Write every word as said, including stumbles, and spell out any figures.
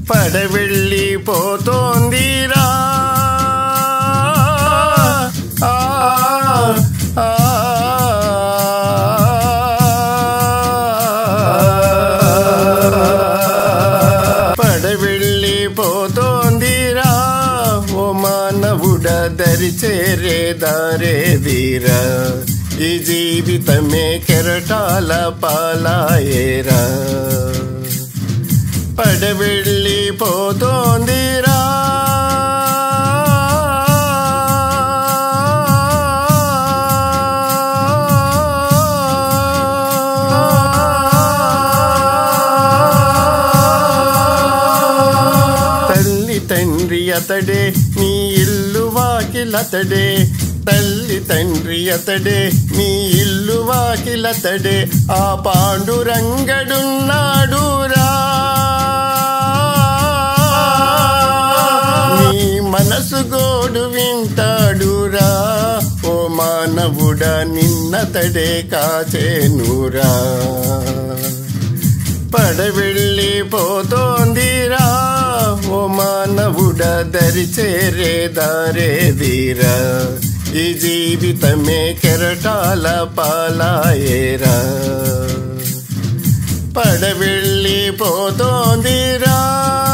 పడవెళ్ళిపోతోందిరా పడవెళ్ళిపోతోందిరా ఓ మానవుడ దరి చేరే దారేదిరా ఈ జీవితమే కెరటాల పాలాయేరా పడవెళ్ళిపోతోందిరా తల్లి తండ్రి అతడే నీ ఇల్లు వాకిలతడే తల్లి తండ్రి అతడే నీ ఇల్లు వాకిలతడే ఆ పాండురంగడున్నాడురా నీ మనసు గోడు వింటాడురా ఓ మానవుడ నిన్నతడే కాచేనురా పడవెళ్ళిపోతోందిరా ఓ మానవుడ దరి చేరే దారేదిరా ఈ జీవితమే కెరటాల పాలాయేరా పడవెళ్ళిపోతోందిరా।